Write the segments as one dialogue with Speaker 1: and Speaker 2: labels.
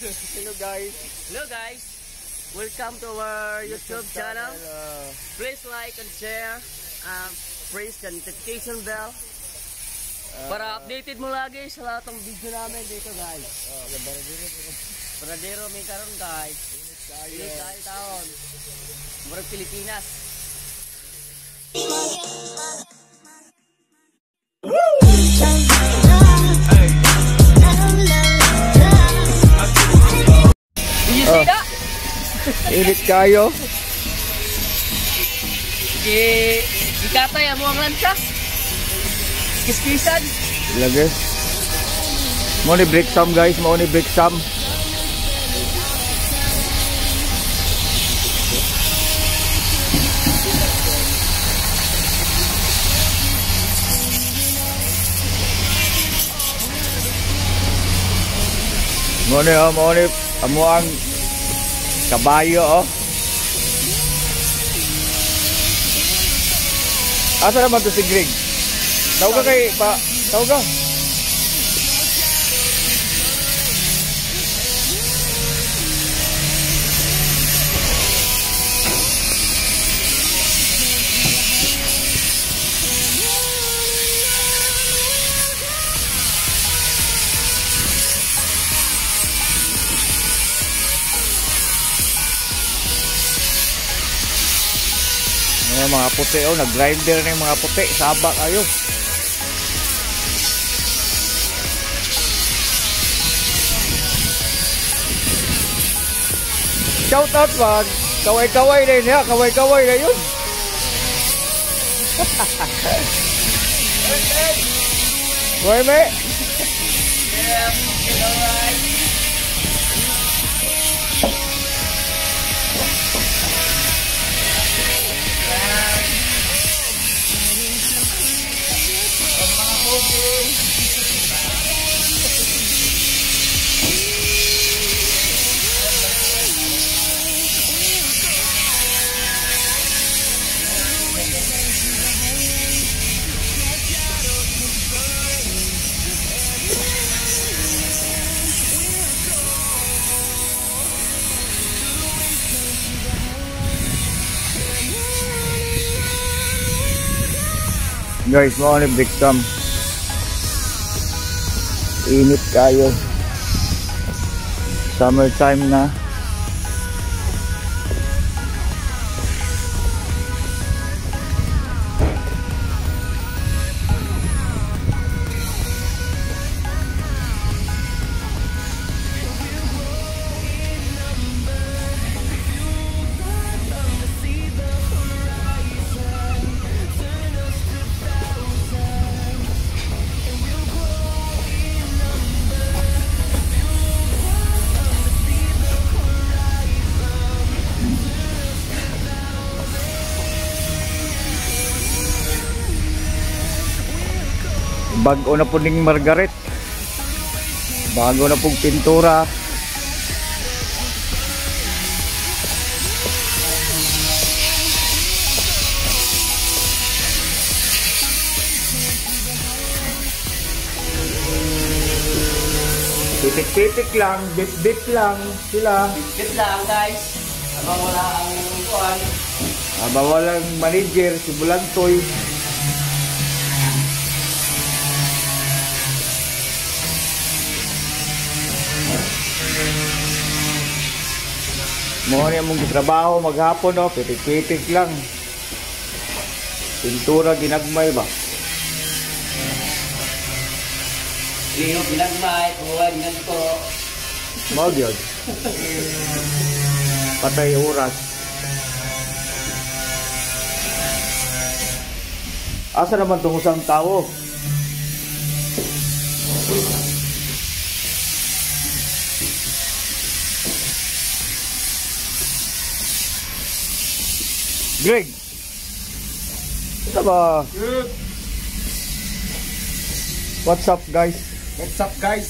Speaker 1: Hello guys.
Speaker 2: Hello guys. Welcome to our YouTube channel. Please like and share. Press the notification bell. Para updated mo lagi sa lahat ng video namin dito guys. Paradero may karon guys. Init tayo taon. Murag Pilipinas.
Speaker 1: Init kayo.
Speaker 2: Ikatay mo ang lansa. Kiskisan.
Speaker 1: Lagi. Mau ni break some guys, mau ni break some. Mau ni amo ang kabayo oh. Asa naman to si Greg? Tawag ka kay pa, tawag ka. Mga puti oh, nag-grinder na yung mga puti, sabak ayo. Shout out ba? Kaway-kaway na yun ha, kaway-kaway na yun. Kaway me?
Speaker 2: Yeah, alright.
Speaker 1: Guys, mau ni break some. Init kayo. Summer time na. Bago na po ning Margaret. Bago na pong pintura. Pitik-pitik lang, bit-bit lang sila.
Speaker 2: Bit lang guys. Abang wala ang kuhan.
Speaker 1: Abang walang manager, si Bulantoy. Mo ni among trabaho maghapon no, pitik-pitik lang. Pintura ginagmay ba?
Speaker 2: Liyo ginagmay, buhay ginagto.
Speaker 1: Mao gyud. Patay oras. Asa naman tong usang tawo? Greg, ito ba?
Speaker 3: Good.
Speaker 1: What's up guys?
Speaker 3: What's up guys?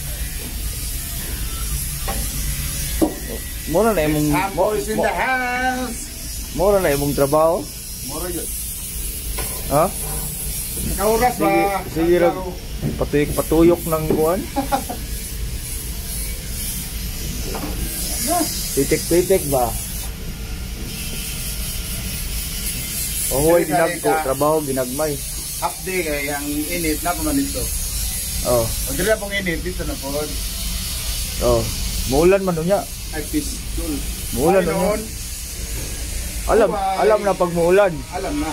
Speaker 1: Mura na imong
Speaker 3: Boys in the house.
Speaker 1: Mura na imong trabaho?
Speaker 3: Mura yun.
Speaker 1: Ha?
Speaker 3: Nakauras ba?
Speaker 1: Sige lang. Patuyok ng kuwan. Pitik-pitik ba? Oh, ginag ko. Trabaho, ginagmay.
Speaker 3: Update kay ang init na paman dito.
Speaker 1: Oh.
Speaker 3: Pag dili pong init dito na po.
Speaker 1: Oh. Muulan man niya.
Speaker 3: Ay pistol.
Speaker 1: Muulan
Speaker 3: Ay,
Speaker 1: niya.
Speaker 3: noon,
Speaker 1: Alam na pag muulan.
Speaker 3: alam na.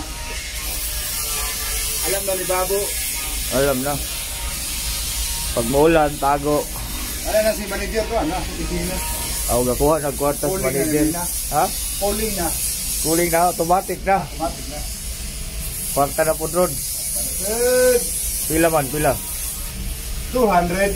Speaker 3: Alam na ni Babo.
Speaker 1: Alam na. Pag muulan, tago.
Speaker 3: Ano na si manager to, ano? Opisina.
Speaker 1: Aw, gakuha, nagkwarta sa
Speaker 3: Cooling na
Speaker 1: manager.
Speaker 3: rin na.
Speaker 1: Ha?
Speaker 3: Calling na.
Speaker 1: Cooling na, automatic na.
Speaker 3: Automatic na.
Speaker 1: Kwarta na po ron.
Speaker 3: Good.
Speaker 1: Pila man, pila.
Speaker 3: 200.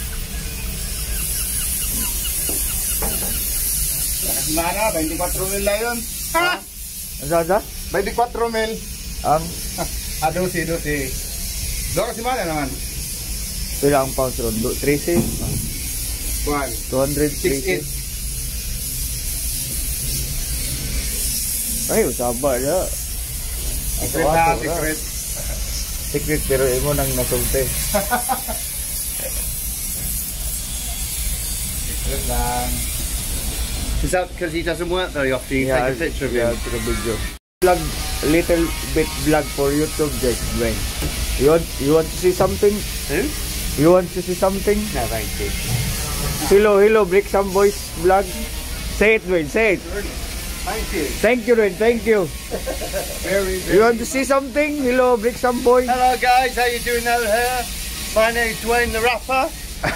Speaker 3: Mana, 24 mil na yun. Ha?
Speaker 1: Ano
Speaker 3: 24 mil.
Speaker 1: Ang
Speaker 3: Dosi. Doon kasi mana naman.
Speaker 1: pila ang pounds ron? 13?
Speaker 3: 1.
Speaker 1: 213. Ay, usaba na.
Speaker 3: Secret na, secret.
Speaker 1: Secret pero imo nang nasulti.
Speaker 3: Secret lang.
Speaker 4: Is that because he doesn't work very often? You take a picture of him.
Speaker 1: Take a video. Vlog, little bit vlog for YouTube, just Dwayne. You want to see something?
Speaker 4: Who?
Speaker 1: You want to see something?
Speaker 4: No, thank you.
Speaker 1: Hello, Brick Some Boys vlog. Say it, Dwayne, say it.
Speaker 3: Thank you.
Speaker 1: Thank you, Dwayne, thank you.
Speaker 3: Very,
Speaker 1: You want to see something? Hello, Brick Some Boys.
Speaker 4: Hello guys, how you doing out here? My name's Dwayne the Rapper.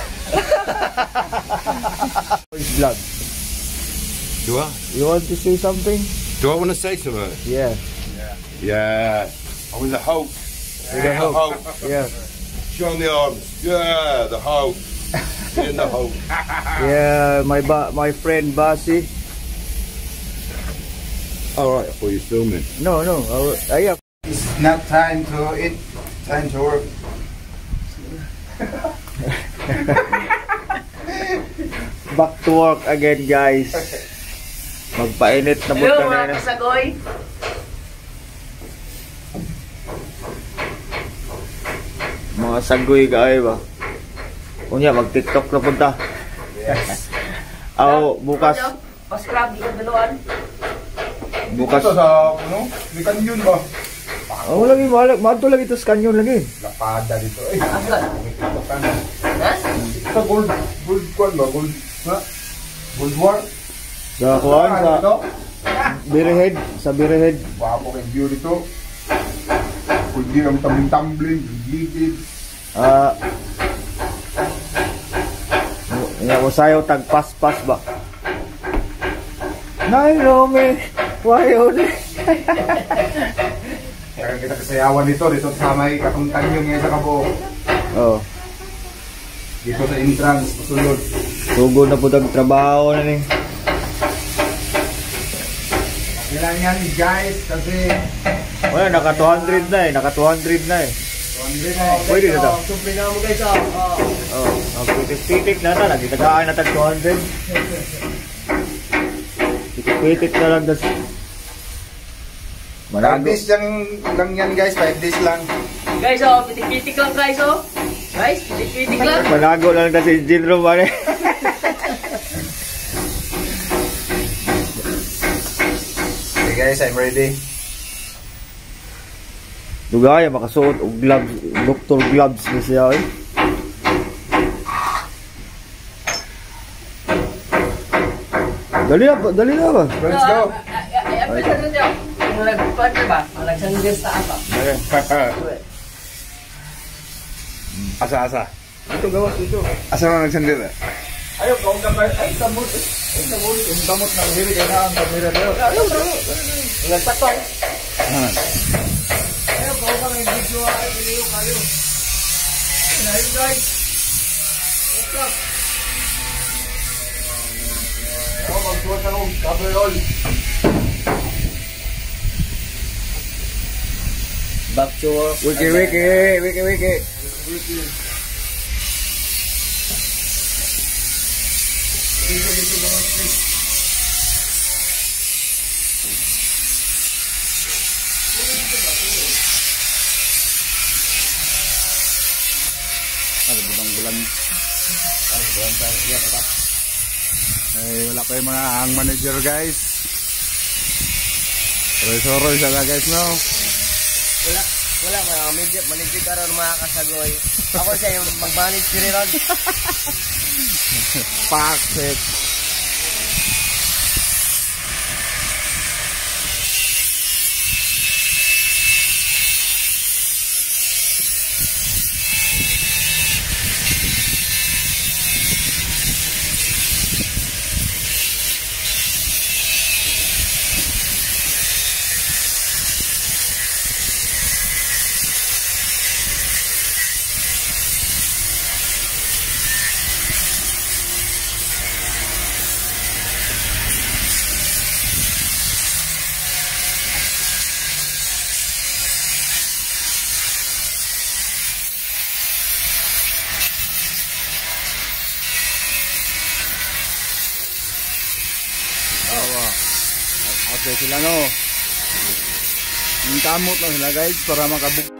Speaker 1: Boys vlog.
Speaker 5: Do I?
Speaker 1: You want to see something?
Speaker 5: Do I want to say something?
Speaker 1: Yeah.
Speaker 5: Yeah. I was the Hulk.
Speaker 1: The Hulk. Yeah.
Speaker 5: Show me the arms. Yeah, the Hulk. In the Hulk.
Speaker 1: Yeah, my friend Basi.
Speaker 5: Alright, I thought you were filming.
Speaker 1: No. Yeah.
Speaker 3: It's not time to eat, time to work.
Speaker 1: Back to work again, guys. Magpainit na po
Speaker 2: Hello
Speaker 1: kami
Speaker 2: mga
Speaker 1: na.
Speaker 2: kasagoy.
Speaker 1: Mga sagoy kaay ba? Kunya, mag-tiktok na punta.
Speaker 3: Yes.
Speaker 1: Ako, bukas.
Speaker 2: Pa-scrub, di ka daluan.
Speaker 1: Bukas.
Speaker 3: Ito sa, ano? May kanyon ba?
Speaker 1: Oh, lagi, mato lagi ito sa kanyon lagi.
Speaker 3: Lapada dito. Eh,
Speaker 2: Asan? Ha?
Speaker 3: sa gold kwan ba? Gold, ha? Gold war?
Speaker 1: Sa kuhan, sa
Speaker 3: Dito?
Speaker 1: Berehead. Sa Berehead.
Speaker 3: Wapo kay view dito. Pwede ang tumbling-tumbling, gigit.
Speaker 1: Nga, sayo tag-pas-pas ba? Nay, Rome. Wayo ni.
Speaker 3: Kaya kita kasayawan dito sa may katungtan yung ngayon sa kabo.
Speaker 1: Oh.
Speaker 3: Dito sa entrance, pasulod.
Speaker 1: Sugod na po tag-trabaho na ni.
Speaker 3: Kailan yan guys, kasi
Speaker 1: Wala, naka 200 na eh. Naka 200 na eh. Pwede na daw.
Speaker 2: Sumple na mo guys,
Speaker 1: Oh, pitik-pitik na ta. Nagitagaan na tag 200. Pitik-pitik na lang.
Speaker 3: 5 days lang yan guys, 5 days lang.
Speaker 2: Guys, pitik-pitik lang guys, Guys, pitik-pitik lang.
Speaker 1: Manago lang na si Jinro ba eh.
Speaker 3: Okay guys, I'm ready.
Speaker 1: Dugaya, makasuot og gloves. Doctor gloves na siya eh. Dali na ba?
Speaker 3: Let's go.
Speaker 2: Ay, pwede na niyo. Kung nagpapad ba? Ang nagsangges na apa.
Speaker 3: Asa.
Speaker 1: Ito gawas ito.
Speaker 3: Asa na nagsandir?
Speaker 1: Ayaw, kung kamay. Ay, tamot. Yung tamot na diri kaya na ang kamera nyo. Ayaw.
Speaker 2: Nagpatol.
Speaker 1: Ayaw, kung kamay video ay piliyo kayo. Ayun guys. What's up? Ayaw, magsuot na kong coverall.
Speaker 2: Back to work.
Speaker 1: Wiki. Bulan. Bulan tayo.
Speaker 6: Ay, wala pa yung mga ang manager guys. Soroy-soroy sila guys, no?
Speaker 2: Wala manager karon mga kasagoy. Ako siya yung mag-manage si Rirod.
Speaker 6: Pakit. Okay sila, no? Yung kamot lang sila guys para makabuk